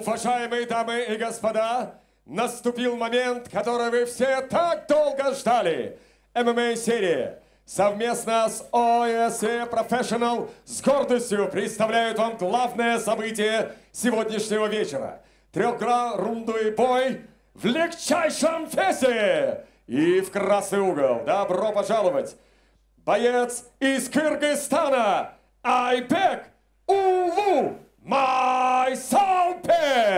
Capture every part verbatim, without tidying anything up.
Уважаемые дамы и господа, наступил момент, который вы все так долго ждали. эм эм а-серия совместно с о эс эй Professional с гордостью представляют вам главное событие сегодняшнего вечера. Трехрундовый бой в легчайшем весе. И в красный угол добро пожаловать боец из Кыргызстана Айбек Улу Майсалбек.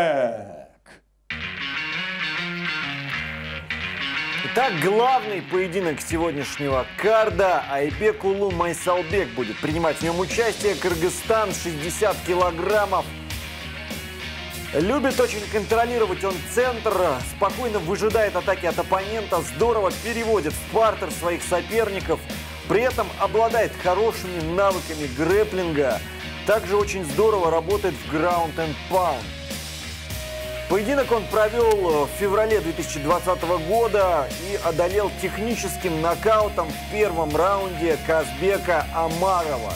Итак, главный поединок сегодняшнего карда. Айбек Улу Майсалбек будет принимать в нем участие. Кыргызстан, шестьдесят килограммов. Любит очень контролировать он центр, спокойно выжидает атаки от оппонента, здорово переводит в партер своих соперников, при этом обладает хорошими навыками грэпплинга, также очень здорово работает в ground and pound. Поединок он провел в феврале две тысячи двадцатого года и одолел техническим нокаутом в первом раунде Казбека Амарова.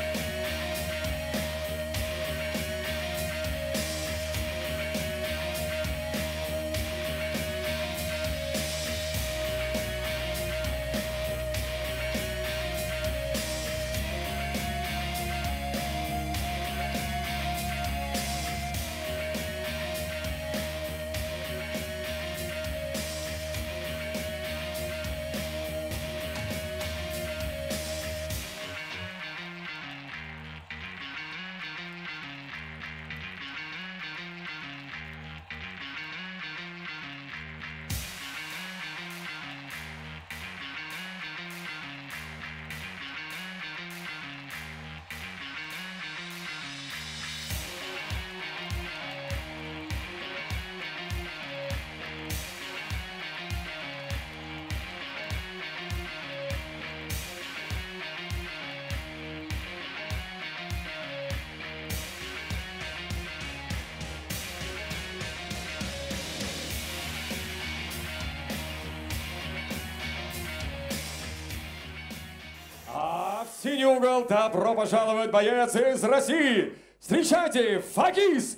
В синий угол добро пожаловать боец из России. Встречайте, Вагиз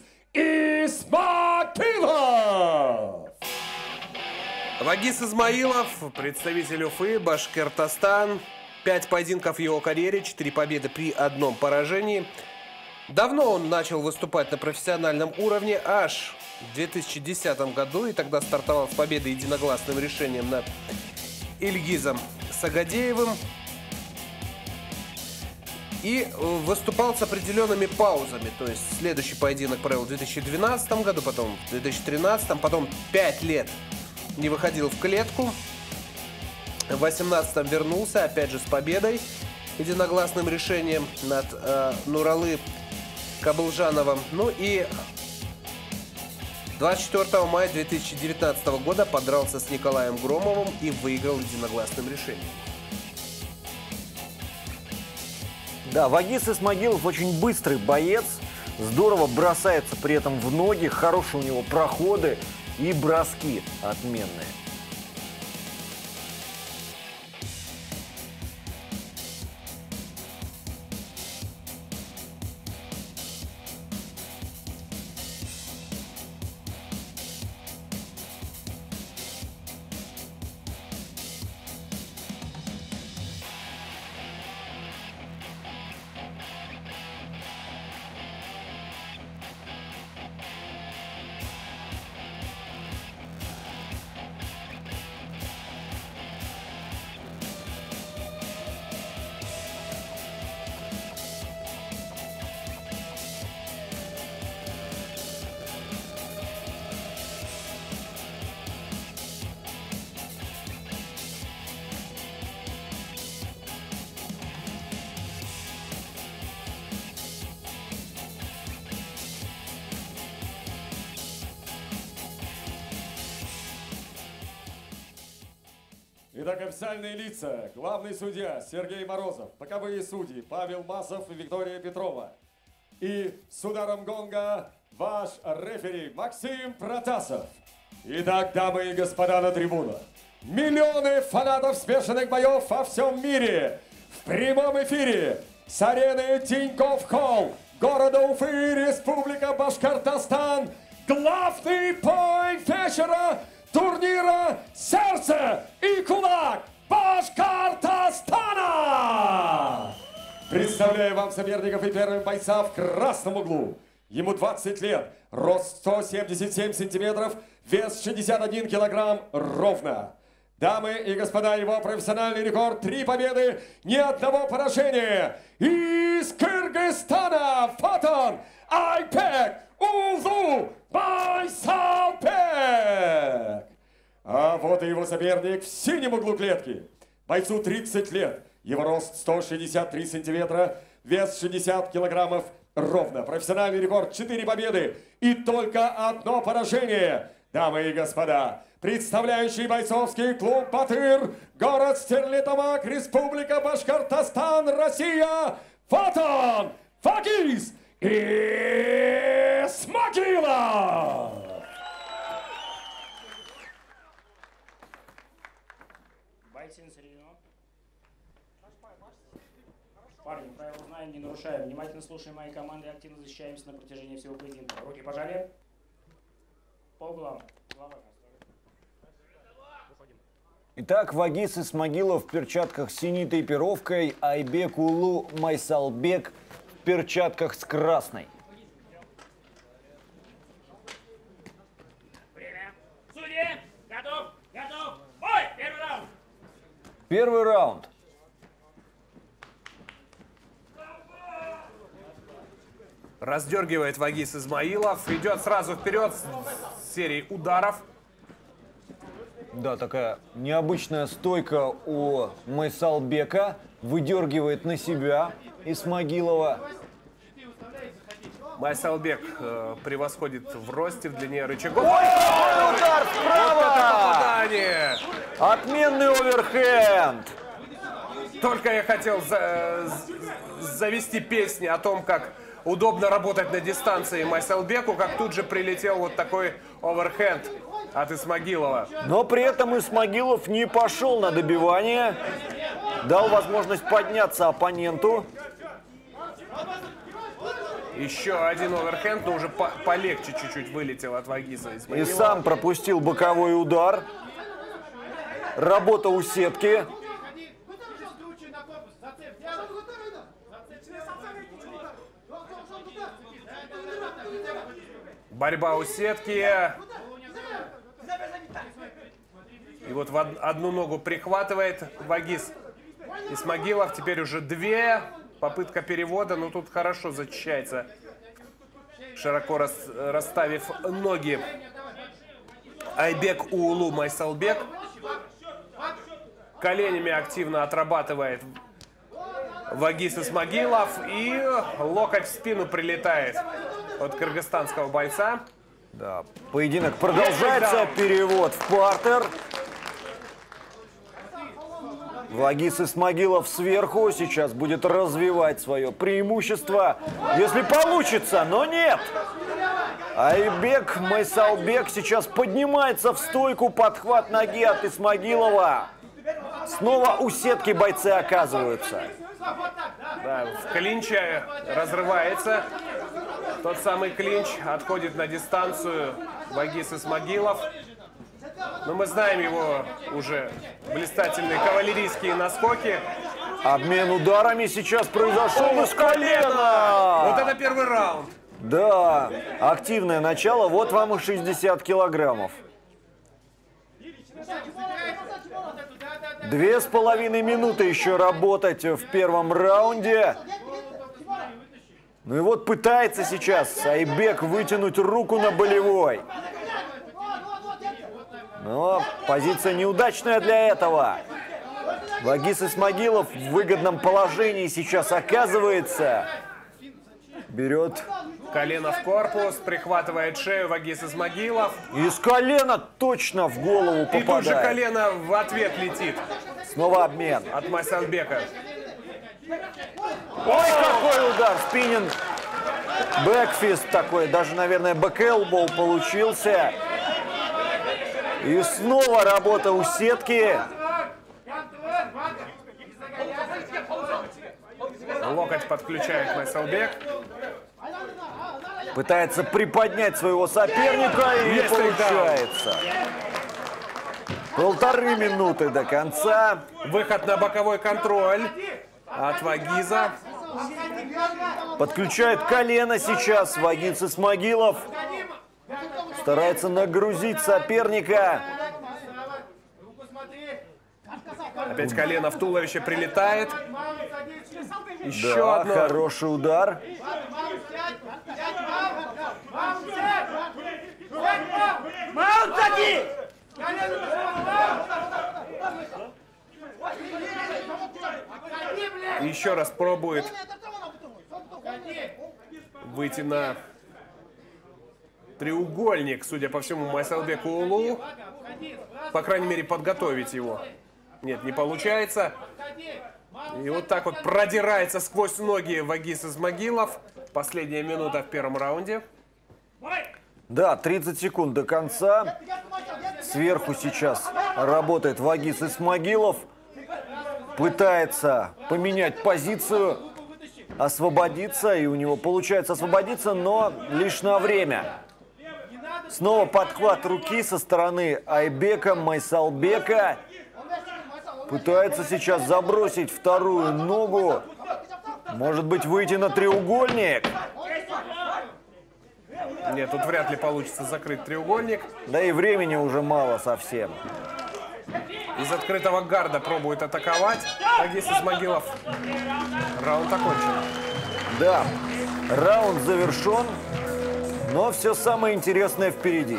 Исмаилов! Вагиз Измаилов, представитель Уфы, Башкортостан. Пять поединков в его карьере, четыре победы при одном поражении. Давно он начал выступать на профессиональном уровне, аж в две тысячи десятом году, и тогда стартовал с победой единогласным решением над Ильгизом Сагадеевым. И выступал с определенными паузами. То есть следующий поединок провел в две тысячи двенадцатом году, потом в две тысячи тринадцатом, потом пять лет не выходил в клетку. В две тысячи восемнадцатом вернулся, опять же с победой, единогласным решением над э, Нуралы Кабылжановым. Ну и двадцать четвёртого мая две тысячи девятнадцатого года подрался с Николаем Громовым и выиграл единогласным решением. Да, Вагиз Исмаилов очень быстрый боец, здорово бросается при этом в ноги, хорошие у него проходы и броски отменные. Итак, официальные лица. Главный судья Сергей Морозов, боковые судьи Павел Масов и Виктория Петрова. И с ударом гонга ваш рефери Максим Протасов. Итак, дамы и господа на трибунах, миллионы фанатов смешанных боев во всем мире в прямом эфире с арены Тинькофф Холл, города Уфы, Республика Башкортостан. главный бой вечера турнира «Сердце и кулак» Башкортостана! Представляю вам соперников и первым бойца в красном углу. Ему двадцать лет, рост сто семьдесят семь сантиметров, вес шестьдесят один килограмм ровно. Дамы и господа, его профессиональный рекорд — три победы, ни одного поражения. Из Кыргызстана Фотон Айбек Улу Майсалбек. А вот и его соперник в синем углу клетки. Бойцу тридцать лет, его рост сто шестьдесят три сантиметра, вес шестьдесят килограммов ровно. Профессиональный рекорд — четыре победы и только одно поражение. Дамы и господа, представляющий бойцовский клуб «Батыр», город Стерлитамак, Республика Башкортостан, Россия, Фотон Вагис Исмагилов! Бойцы на середину. Парни, правила знаем, не нарушаем. Внимательно слушаем мои команды и активно защищаемся на протяжении всего поединка. Руки пожали. По углам. Итак, Вагис Исмагилов в перчатках с синей тейпировкой, Айбек Улу Майсалбек в перчатках с красной. Время. Судьи! Готов! Готов! Бой! Первый раунд! Первый раунд. Раздергивает Вагис Исмаилов. Идет сразу вперед с серии ударов. Да, такая необычная стойка у Майсалбека. Выдергивает на себя Исмагилова. Майсалбек э, превосходит в росте, в длине рычагов. Ой, какой удар вправо! Вот это попадание! Отменный оверхенд. Только я хотел за, завести песни о том, как удобно работать на дистанции Майсалбеку, как тут же прилетел вот такой оверхенд от Исмагилова. Но при этом Исмагилов не пошел на добивание. Дал возможность подняться оппоненту. Еще один оверхенд, но уже по полегче чуть-чуть вылетел от Вагиса Исмагилова. И сам пропустил боковой удар. Работа у сетки. Борьба у сетки. И вот в од одну ногу прихватывает Вагис Исмагилов. Теперь уже две. Попытка перевода, но тут хорошо защищается, широко рас расставив ноги, Айбек Улу Майсалбек. Коленями активно отрабатывает Вагис Исмагилов. И локоть в спину прилетает от кыргызстанского бойца. Да, поединок продолжается. Перевод в партер. Вагис Исмагилов сверху сейчас будет развивать свое преимущество, если получится, но нет. Айбек Майсалбек сейчас поднимается в стойку, подхват ноги от Исмагилова. Снова у сетки бойцы оказываются. Да, в клинче разрывается. Тот самый клинч, отходит на дистанцию Вагис Исмагилов. Но мы знаем его уже блистательные кавалерийские наскоки. Обмен ударами сейчас произошел из колена. Вот это первый раунд. Да, активное начало. Вот вам и шестьдесят килограммов. Две с половиной минуты еще работать в первом раунде. Ну и вот пытается сейчас Айбек вытянуть руку на болевой. Но позиция неудачная для этого. Вагис Исмагилов в выгодном положении сейчас оказывается. Берет колено в корпус, прихватывает шею Вагис Исмагилов. И с колена точно в голову попадает. И тут же колено в ответ летит. Снова обмен. От Майсалбека. Ой, какой удар! Спиннинг. Бэкфист такой. Даже, наверное, бэк-элбоу получился. И снова работа у сетки. Локоть подключает Майсалбек. Пытается приподнять своего соперника и Есть получается. Полторы минуты до конца. Выход на боковой контроль от Вагиза. Подключает колено сейчас Вагиз Исмагилов. Старается нагрузить соперника. Опять колено в туловище прилетает. Еще Да, одно. хороший удар. Еще раз пробует выйти на треугольник, судя по всему, Майсалбек Уулу. По крайней мере, подготовить его. Нет, не получается. И вот так вот продирается сквозь ноги Вагиз Исмагилов. Последняя минута в первом раунде. Да, тридцать секунд до конца. Сверху сейчас работает Вагиз Исмагилов. Пытается поменять позицию, освободиться. И у него получается освободиться, но лишь на время. Снова подхват руки со стороны Айбека Майсалбека. Пытается сейчас забросить вторую ногу. Может быть, выйти на треугольник. Нет, тут вряд ли получится закрыть треугольник. Да и времени уже мало совсем. Из открытого гарда пробует атаковать Вагиз Исмагилов. Раунд окончен. Да, раунд завершен, но все самое интересное впереди.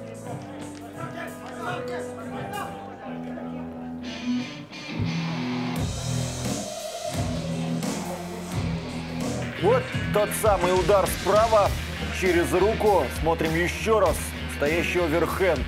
Вот тот самый удар справа через руку. Смотрим еще раз. Стоящий оверхенд.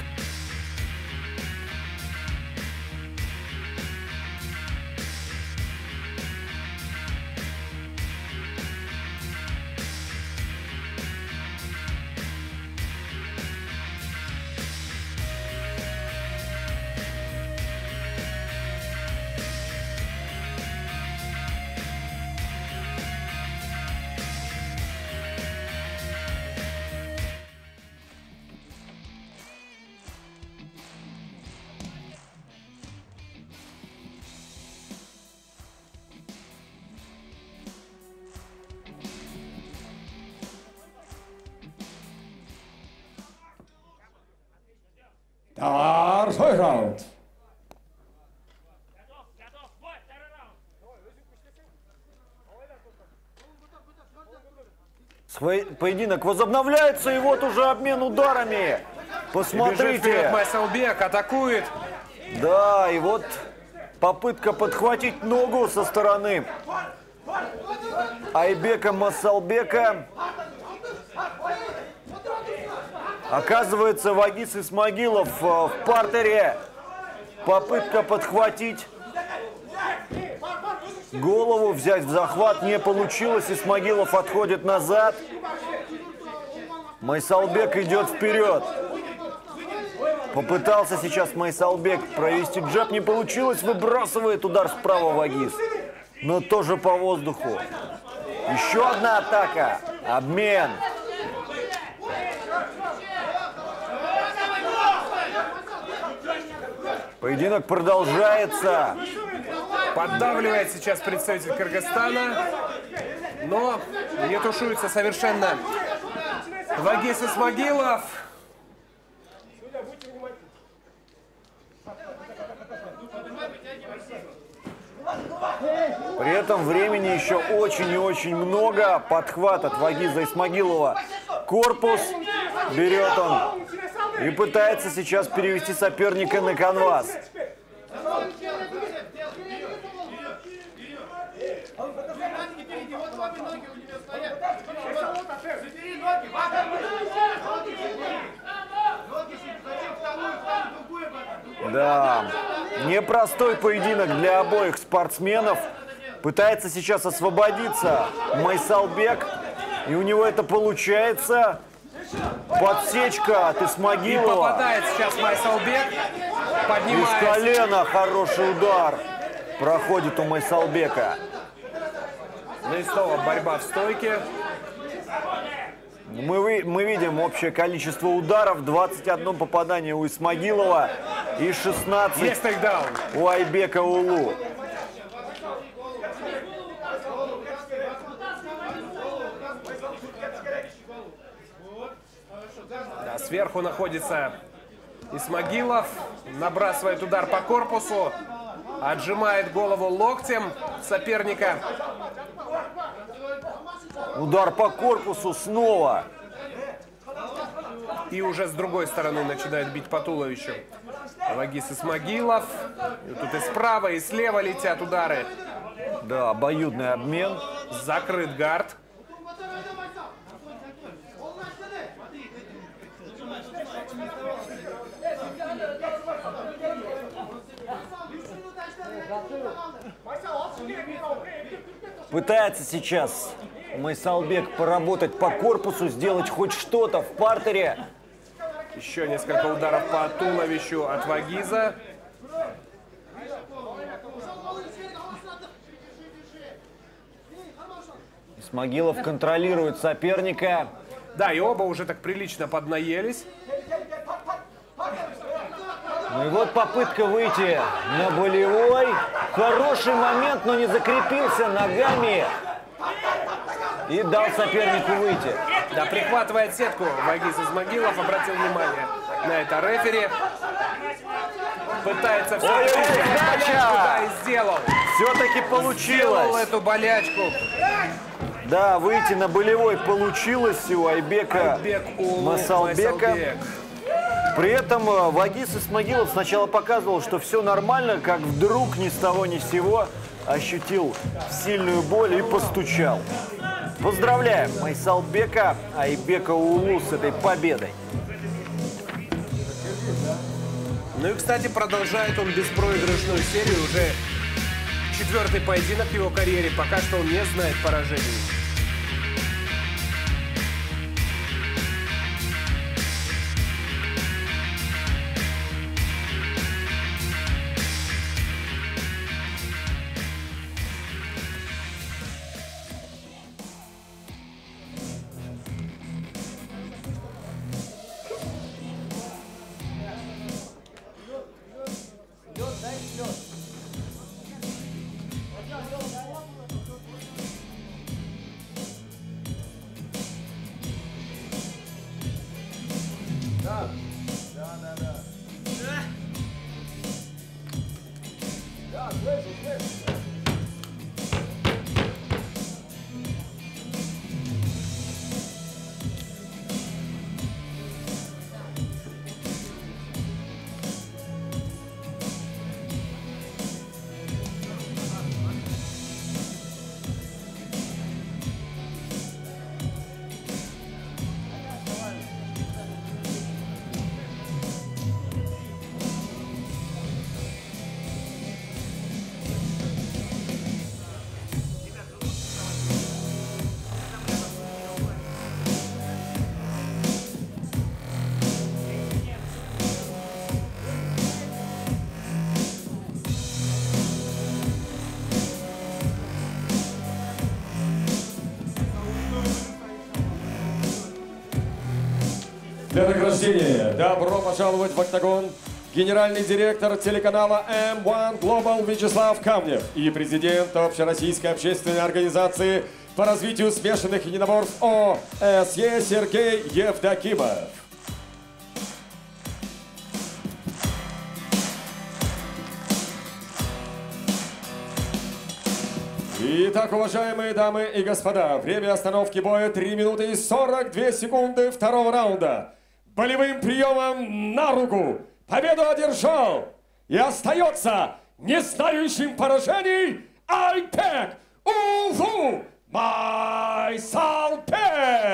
Второй раунд. Свой поединок возобновляется, и вот уже обмен ударами. Посмотрите. Бежит вперед Майсалбек, атакует. Да, и вот попытка подхватить ногу со стороны Айбека Майсалбека. Оказывается, Вагиз Исмагилов в партере. Попытка подхватить голову, взять в захват не получилось. Исмагилов отходит назад. Майсалбек идет вперед. Попытался сейчас Майсалбек провести джеб, не получилось. Выбрасывает удар справа Вагиз, но тоже по воздуху. Еще одна атака. Обмен. Поединок продолжается. Поддавливает сейчас представитель Кыргызстана, но не тушуется совершенно Вагиз Исмагилов. При этом времени еще очень и очень много. Подхват от Вагиза Исмагилова. Корпус берет он и пытается сейчас перевести соперника на канвас. Да, непростой поединок для обоих спортсменов. Пытается сейчас освободиться Майсалбек, и у него это получается. Подсечка от Исмагилова. И попадает сейчас Майсалбек. Поднимается. Из колена хороший удар проходит у Майсалбека. Ну и снова борьба в стойке. Мы, вы- мы видим общее количество ударов. двадцать одно попадание у Исмагилова и шестнадцать Есть тейкдаун. у Айбека Улу. Да, сверху находится Исмагилов. Набрасывает удар по корпусу. Отжимает голову локтем соперника. Удар по корпусу снова. И уже с другой стороны начинает бить по туловищу Вагис Исмагилов. И тут и справа, и слева летят удары. Да, обоюдный обмен. Закрыт гард. Пытается сейчас Майсалбек поработать по корпусу, сделать хоть что-то в партере. Еще несколько ударов по туловищу от Вагиза. Исмагилов контролирует соперника. Да, и оба уже так прилично поднаелись. Ну и вот попытка выйти на болевой. Хороший момент, но не закрепился ногами. И дал сопернику выйти. Да, прихватывает сетку Вагис Исмагилов. Обратил внимание на это рефери. Пытается все-таки болячку, и сделал. Все-таки Сделал получилось. эту болячку. Да, выйти на болевой получилось у Айбека Айбек Улу Масалбека. Майсалбек. При этом э, Вагис Исмагилов сначала показывал, что все нормально, как вдруг ни с того ни с сего ощутил сильную боль и постучал. Поздравляем Майсалбека Айбека Улу с этой победой. Ну и, кстати, продолжает он беспроигрышную серию. Уже четвертый поединок в его карьере. Пока что он не знает поражений. Для награждения добро пожаловать в октагон генеральный директор телеканала эм один Global Вячеслав Камнев и президент Общероссийской общественной организации по развитию смешанных единоборств о эс е Сергей Евдокимов. Итак, уважаемые дамы и господа, время остановки боя три минуты и сорок две секунды второго раунда. Болевым приемом на руку победу одержал и остается не знающим поражений Айбек Улу Майсалбек.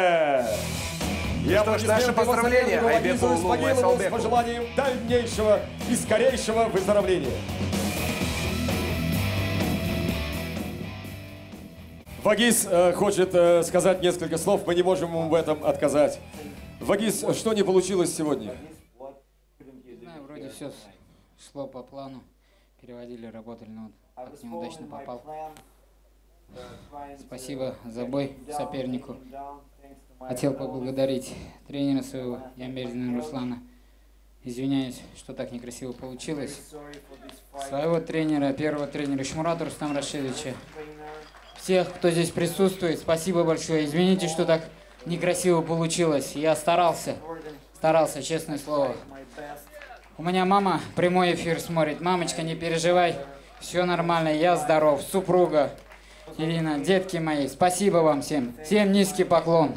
Что ж, наше поздравление Айбеку Улу Майсалбеку. С пожеланием дальнейшего и скорейшего выздоровления. Вагис э, хочет э, сказать несколько слов, мы не можем ему в этом отказать. Вагис, что не получилось сегодня? Не знаю, вроде все шло по плану. Переводили, работали, но вот как неудачно попал. Спасибо за бой сопернику. Хотел поблагодарить тренера своего, Ямбердина Руслана. Извиняюсь, что так некрасиво получилось. Своего тренера, первого тренера Шмурата Рустама Рашидовича. Всех, кто здесь присутствует, спасибо большое. Извините, что так некрасиво получилось. Я старался, старался, честное слово. У меня мама прямой эфир смотрит. Мамочка, не переживай, все нормально, я здоров. Супруга Ирина, детки мои, спасибо вам всем. Всем низкий поклон.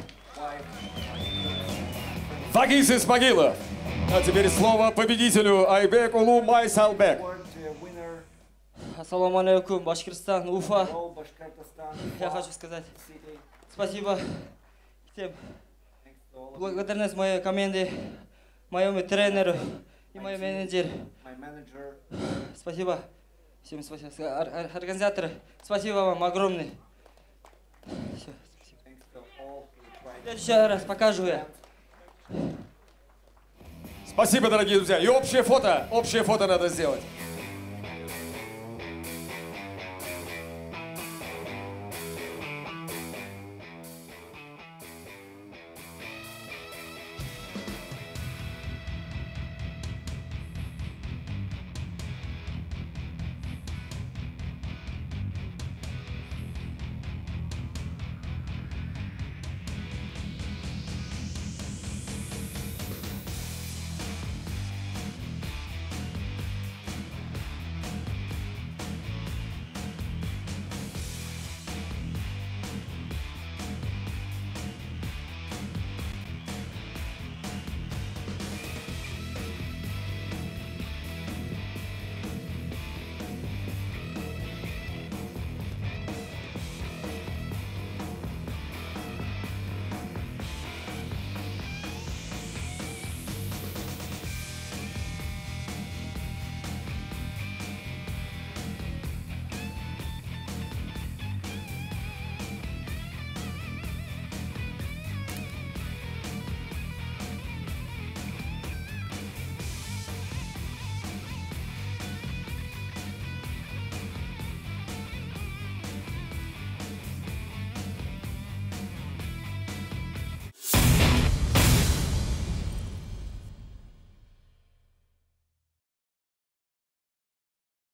Вагиз Исмагилов. А теперь слово победителю Айбек Улу Майсалбек. Ассаламу алейкум, Башкирстан, Уфа. Я хочу сказать спасибо всем. Благодарность моей команде, моему тренеру и моему менеджеру. Спасибо. Всем спасибо. Организаторы, спасибо вам огромное. Все, спасибо. В следующий раз покажу я. Спасибо, дорогие друзья. И общее фото, общее фото надо сделать.